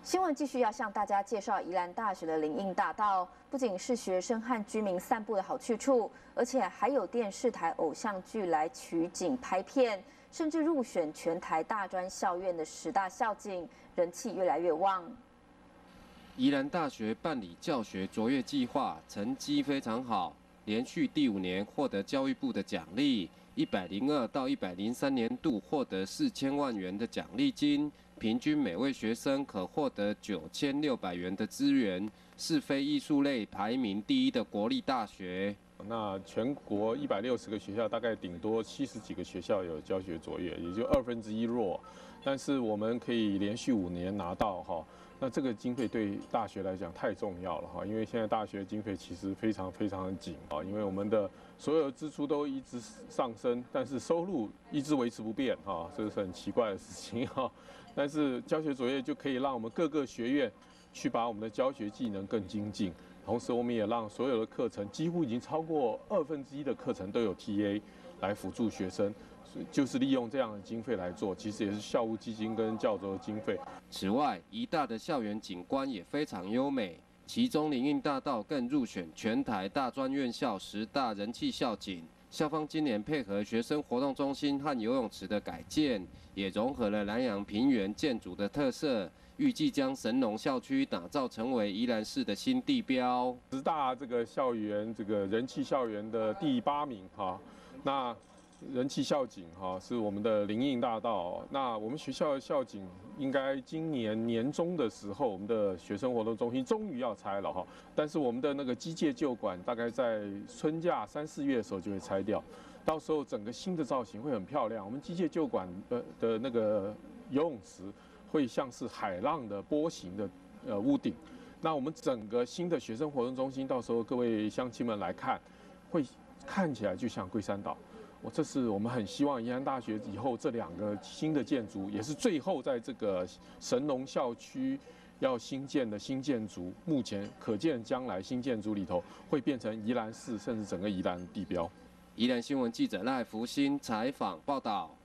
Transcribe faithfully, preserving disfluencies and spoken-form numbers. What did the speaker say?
新闻继续要向大家介绍宜兰大学的林荫大道，不仅是学生和居民散步的好去处，而且还有电视台偶像剧来取景拍片，甚至入选全台大专校院的十大校景，人气越来越旺。 宜兰大学办理教学卓越计划，成绩非常好，连续第五年获得教育部的奖励。一百零二到一百零三年度获得四千万元的奖励金，平均每位学生可获得九千六百元的资源，是非艺术类排名第一的国立大学。 那全国一百六十个学校，大概顶多七十几个学校有教学卓越，也就二分之一弱。但是我们可以连续五年拿到哈，那这个经费对大学来讲太重要了哈，因为现在大学经费其实非常非常的紧啊，因为我们的所有支出都一直上升，但是收入一直维持不变哈，这是很奇怪的事情哈。但是教学卓越就可以让我们各个学院去把我们的教学技能更精进。同时，我们也让所有的课程几乎已经超过二分之一的课程都有 T A 来辅助学生，就是利用这样的经费来做，其实也是校务基金跟教授的经费。 此外，宜大的校园景观也非常优美，其中林荫大道更入选全台大专院校十大人气校景。校方今年配合学生活动中心和游泳池的改建，也融合了南洋平原建筑的特色，预计将神农校区打造成为宜兰市的新地标。 十大这个校园，这个人气校园的第八名哈，那人气校景哈是我们的林荫大道。那我们学校的校景应该今年年中的时候，我们的学生活动中心终于要拆了哈。但是我们的那个机械旧馆大概在春假三四月的时候就会拆掉，到时候整个新的造型会很漂亮。我们机械旧馆的的那个游泳池会像是海浪的波形的呃屋顶。那我们整个新的学生活动中心，到时候各位乡亲们来看，会看起来就像龟山岛。我这是我们很希望宜兰大学以后这两个新的建筑，也是最后在这个神农校区要新建的新建筑，目前可见将来新建筑里头会变成宜兰市甚至整个宜兰地标。 宜兰新闻记者赖福兴采访报道。